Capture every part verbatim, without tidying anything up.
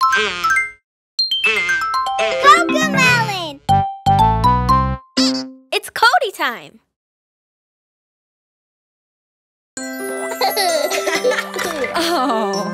CoComelon! It's Cody time! Oh.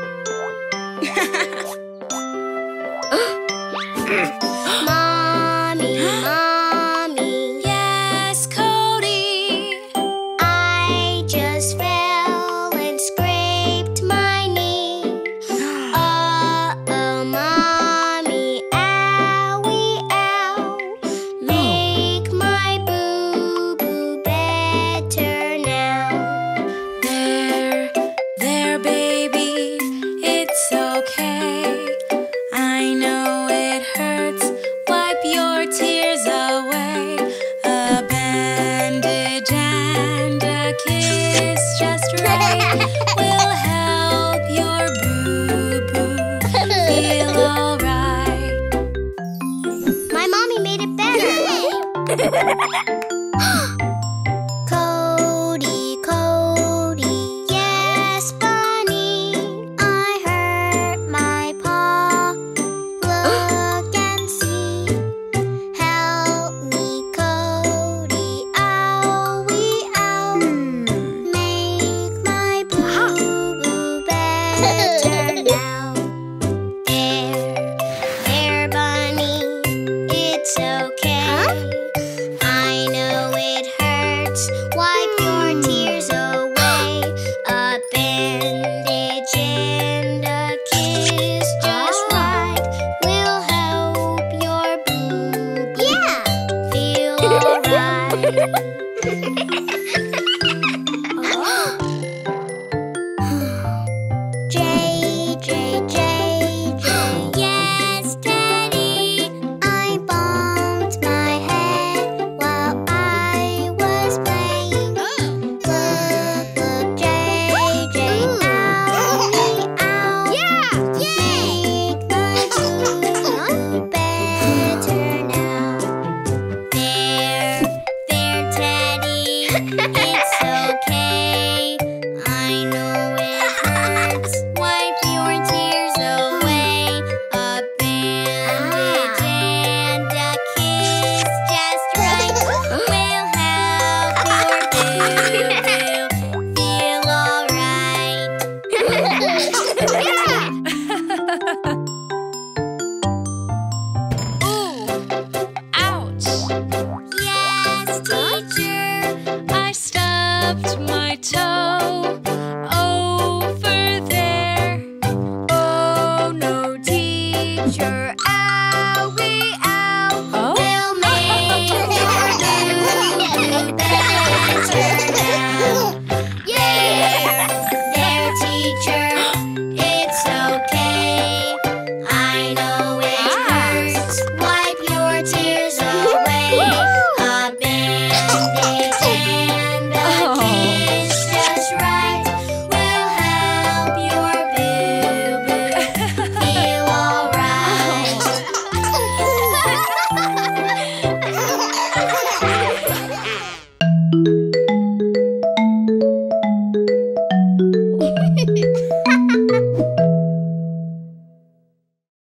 Mommy, Mommy. Yes, Cody. I just fell and scraped my knee. Uh-oh, Mommy, owie, ow. Make my boo-boo better now. There, there, baby. It's okay. I know it hurts. Wipe your tears away. A bandage and a kiss just right will help your boo-boo feel